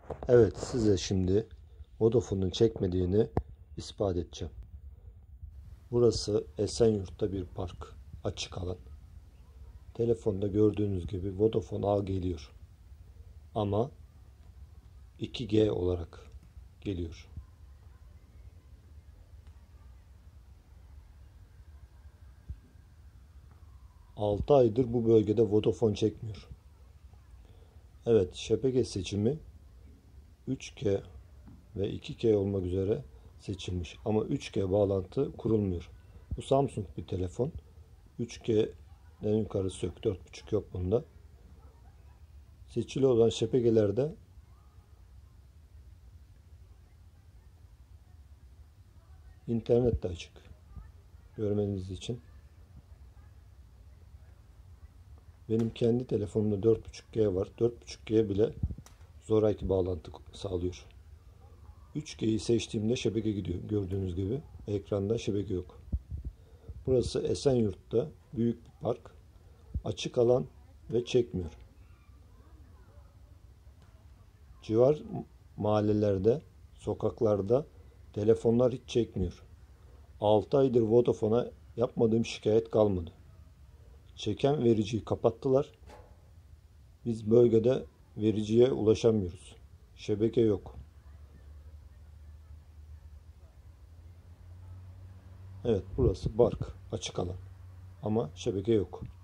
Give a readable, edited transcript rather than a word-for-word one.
Evet, size şimdi Vodafone'un çekmediğini ispat edeceğim. Burası Esenyurt'ta bir park. Açık alan. Telefonda gördüğünüz gibi Vodafone ağ geliyor. Ama 2G olarak geliyor. Altı aydır bu bölgede Vodafone çekmiyor. Evet, şebeke seçimi 3G ve 2G olmak üzere seçilmiş. Ama 3G bağlantı kurulmuyor. Bu Samsung bir telefon. 3G'den yukarısı yok. 4.5 yok bunda. Seçili olan şebekelerde internet de açık. Görmeniz için. Benim kendi telefonumda 4.5G var. 4.5G bile zoraki bağlantı sağlıyor. 3G'yi seçtiğimde şebeke gidiyor. Gördüğünüz gibi ekranda şebeke yok. Burası Esenyurt'ta büyük bir park. Açık alan ve çekmiyor. Civar mahallelerde, sokaklarda telefonlar hiç çekmiyor. 6 aydır Vodafone'a yapmadığım şikayet kalmadı. Çeken vericiyi kapattılar. Biz bölgede vericiye ulaşamıyoruz. Şebeke yok. Evet, burası park, açık alan. Ama şebeke yok.